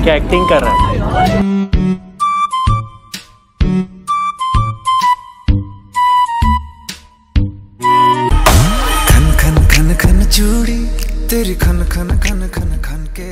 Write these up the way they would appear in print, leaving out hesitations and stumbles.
क्या एक्टिंग कर रहा है। खन खन खन खन चूड़ी तेरी खन खन खन खन खन के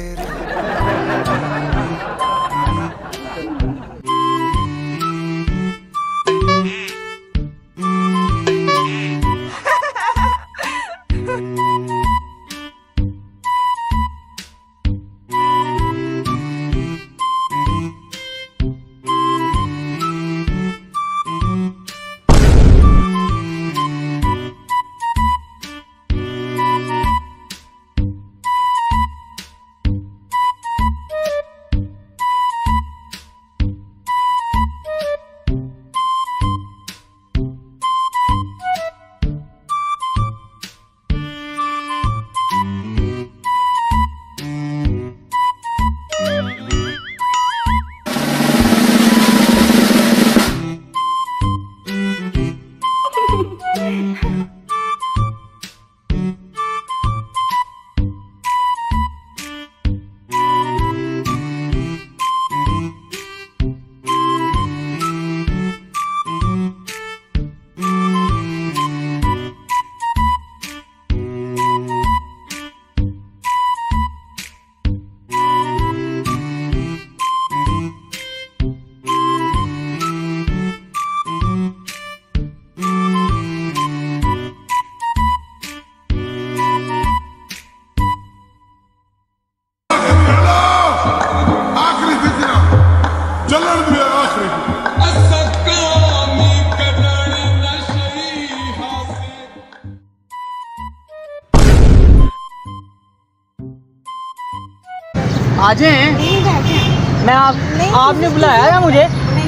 आज हैं मैं आपने बुलाया है मुझे?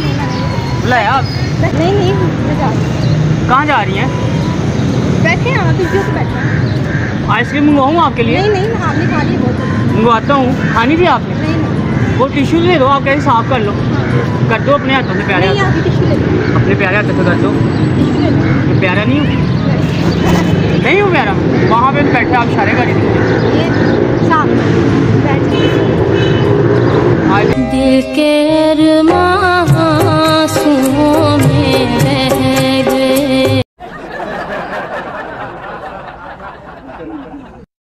बुलाया आप? नहीं कहाँ जा रही हैं? बैठे हैं आप इसी पे बैठे। आइसक्रीम मंगवाऊँ आपके लिए? नहीं आपने खा ली बहुत। मंगवाता हूँ। खानी थी आपने? नहीं वो टिश्यू दे दो, आप कैसे साफ कर लो। कर दो अपने हाथों से, प्यारे अपने प्यारे हाथों से कर दो। मैं प्यारा नहीं हूँ? नहीं हूँ प्यारा? वहाँ पे बैठा आप इशारे कर दिल के अरमां में रह गए।